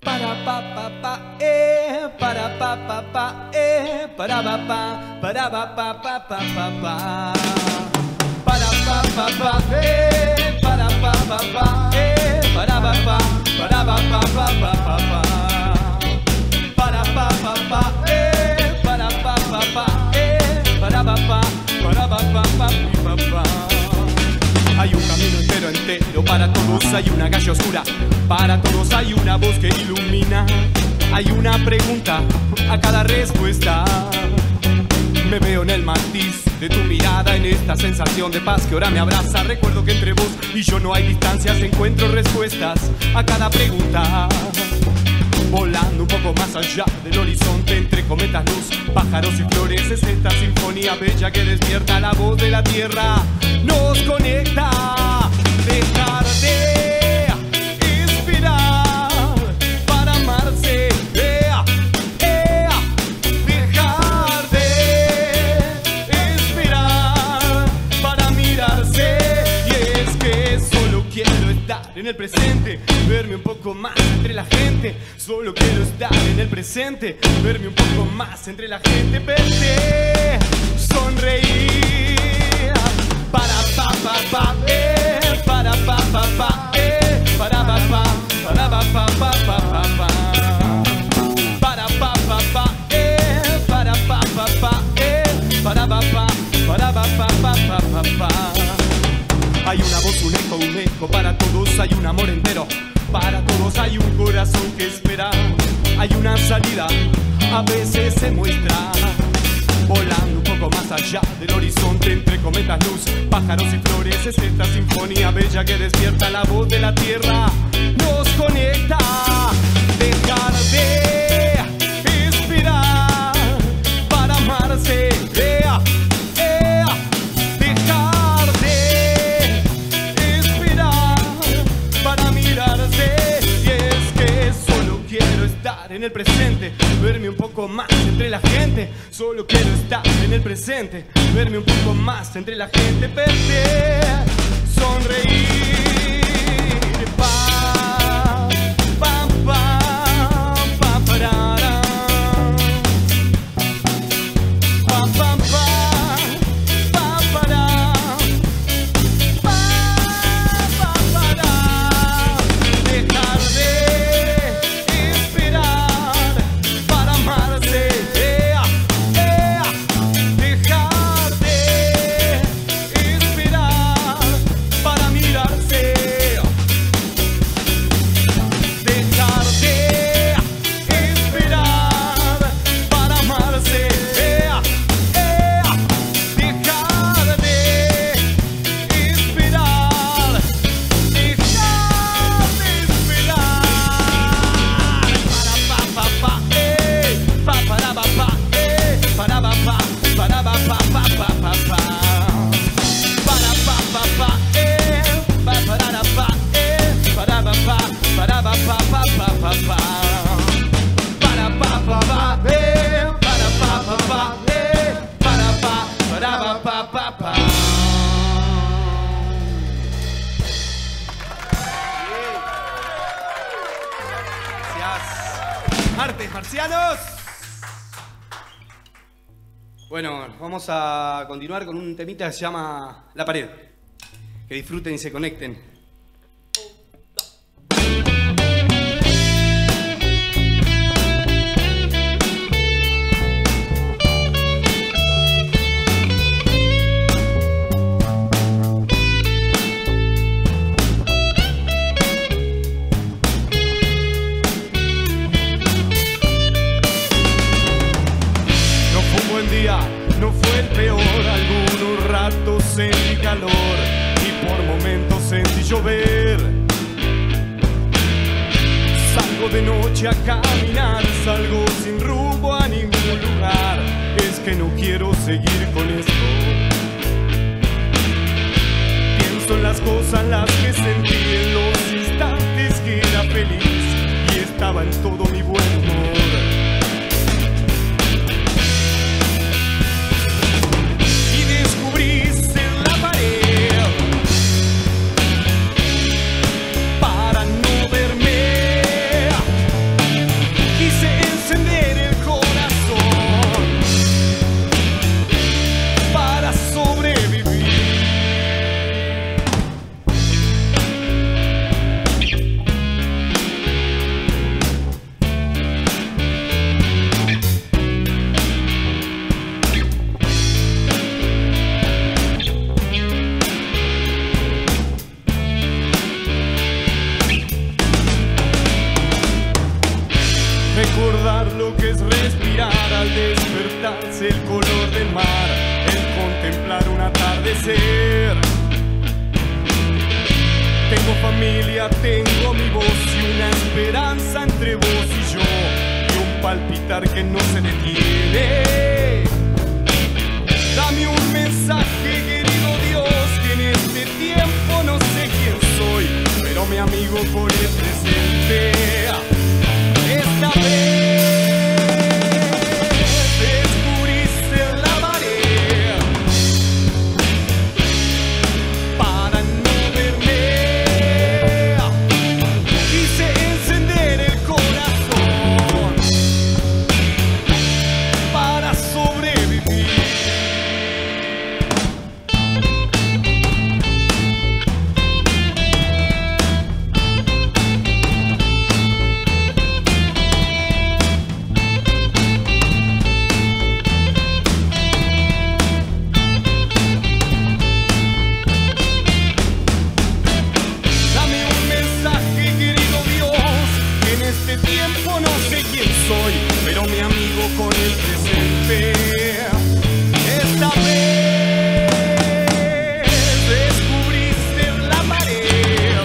Para pa pa pa para pa pa pa para pa pa para pa pa pa pa pa para pa pa pa para pa pa pa para pa pa para pa pa pa pa pa para pa pa pa para pa pa pa para pa pa para pa pa pa pa. Hay un camino entero para todos, hay una calle oscura, para todos hay una voz que ilumina. Hay una pregunta a cada respuesta. Me veo en el matiz de tu mirada, en esta sensación de paz que ahora me abraza. Recuerdo que entre vos y yo no hay distancias, encuentro respuestas a cada pregunta. Volando un poco más allá del horizonte, entre cometas, luz, pájaros y flores, es esta sinfonía bella que despierta la voz de la tierra. Nos conecta, dejar de inspirar para amarse, dejar de inspirar para mirarse. Y es que solo quiero estar en el presente, verme un poco más entre la gente. Solo quiero estar en el presente, verme un poco más entre la gente. Verte, sonreír. Para pa pa pa para pa pa pa para pa pa para pa pa pa pa pa para pa pa pa para pa pa pa para pa pa para pa pa pa pa pa. Hay una voz, un eco para todos, hay un amor entero para todos, hay un corazón que espera, hay una salida, a veces se muestra. Volando un poco más allá del horizonte, entre cometas, luz, pájaros y flores, es esta sinfonía bella que despierta la voz de la tierra. Nos conecta, dejar de inspirar para amarse, dejar de inspirar para mirarse. Y es que solo quiero estar en el presente, verme un poco más entre la gente. Solo quiero estar en el presente, verme un poco más entre la gente. Verte, sonreír. Pa, pa, pa, pa, parara. Pa, pa, pa, pa, para. Pa, pa, para. Dejar de inspirar para amarse. Artes marcianos. Bueno, vamos a continuar con un temita que se llama La Pared. Que disfruten y se conecten. No fue el peor, algunos ratos sentí calor y por momentos sentí llover. Salgo de noche a caminar, salgo sin rumbo a ningún lugar. Es que no quiero seguir con esto. Pienso en las cosas las que sentí en los instantes que era feliz y estaba en todo mi buen humor. recordar lo que es respirar al despertarse, el color del mar, el contemplar un atardecer. Tengo familia, tengo mi voz y una esperanza entre vos y yo, y un palpitar que no se detiene. Dame un mensaje, querido Dios, que en este tiempo no sé quién soy, pero mi amigo por el presente. Esta vez descubriste la pared para no verme. Quise encender el corazón para sobrevivir. Pero mi amigo con el presente. Esta vez descubriste la pared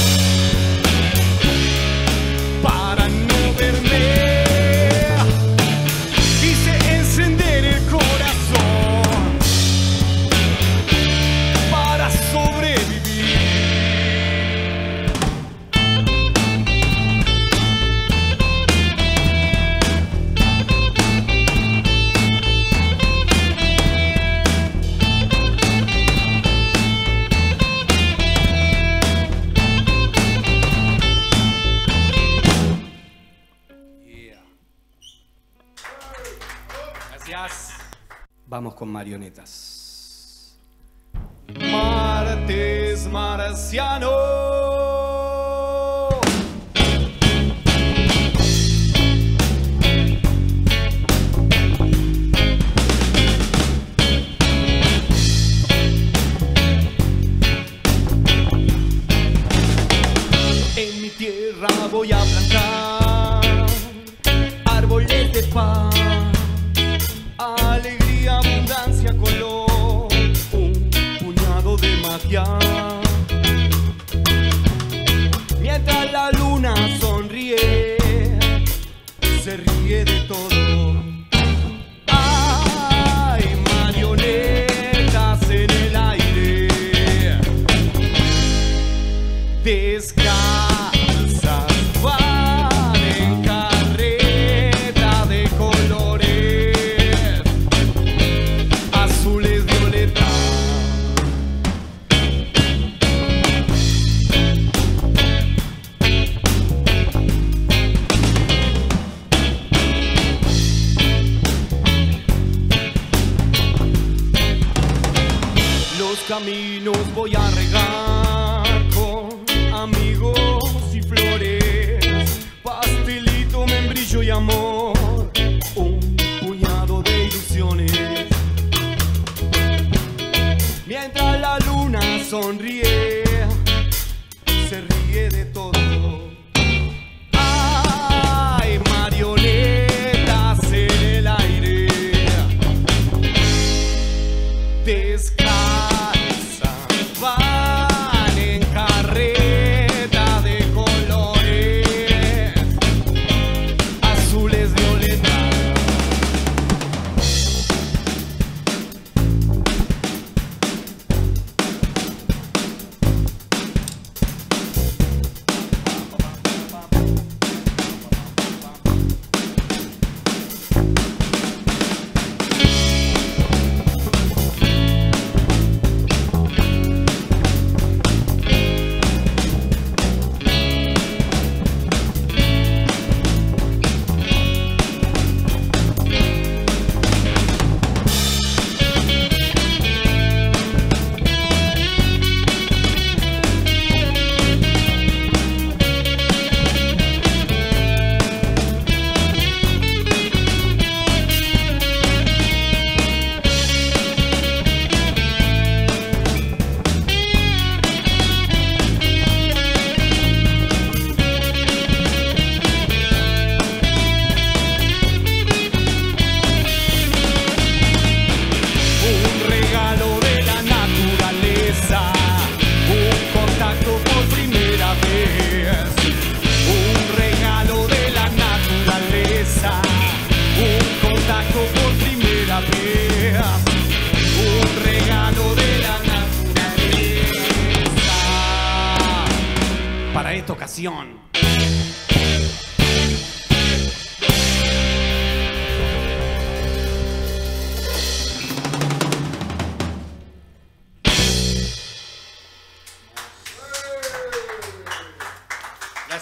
para no verme. Quise encender el corazón para sobrevivir. Vamos con marionetas. Martes marciano. En mi tierra voy a plantar árboles de paz, alegría, abundancia, color, un puñado de magia. Mientras la luna sonríe, se ríe de todo. Hay marionetas en el aire, descalzas van en carreta de colores azules, violetas. Los caminos voy a regar con amigos y flores, pastelito, membrillo y amor, un puñado de ilusiones. Mientras la luna sonríe, se ríe de todo. Hay marionetas en el aire, descansa, va.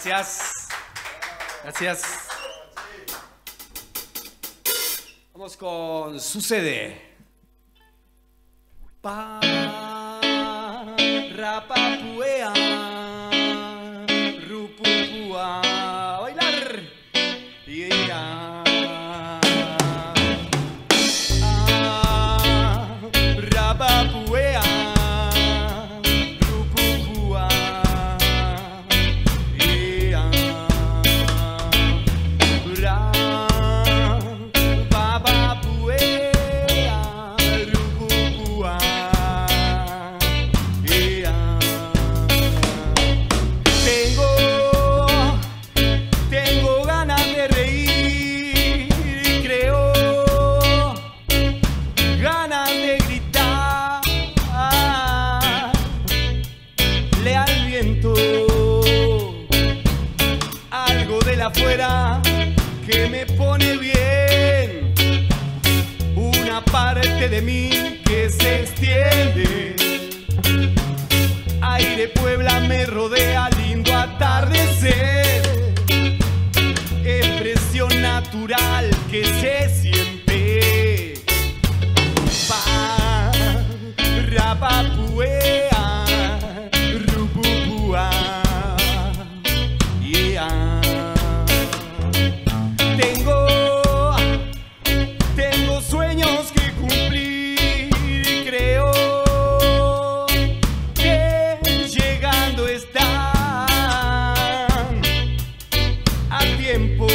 Gracias. Gracias. Vamos con Sucede. Pa, ra, pa, puea, ru, pu, pua. Bailar. Yeah. Ra, pa, puea. Algo de la afuera que me pone bien, una parte de mí que se extiende. Aire Puebla me rodea, lindo atardecer, expresión natural que se siente. Pa, ra, pa, puea. Tengo sueños que cumplir y creo que llegando están a tiempo.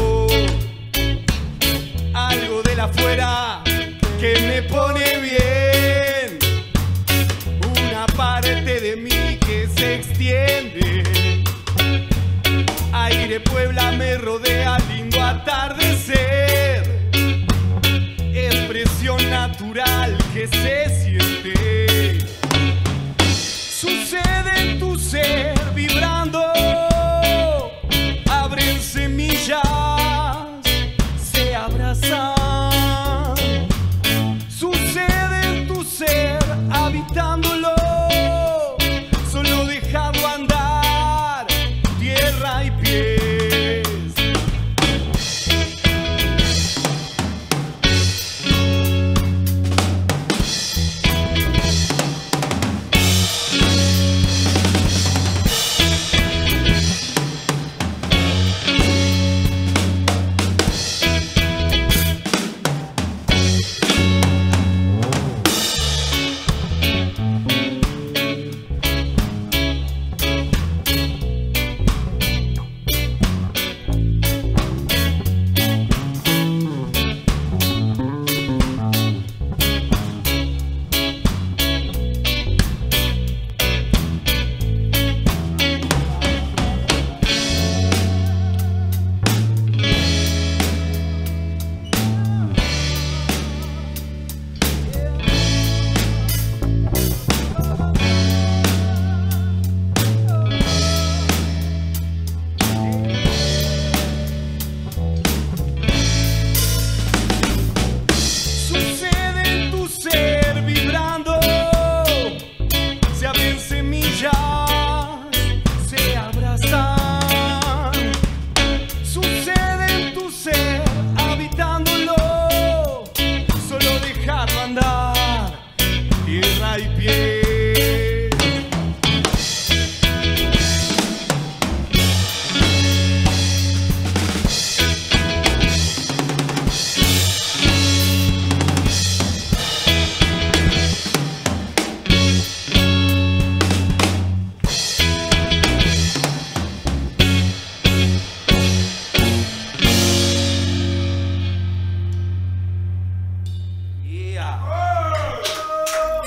Algo de la afuera que me pone bien, una parte de mí que se extiende. Aire Puebla me rodea.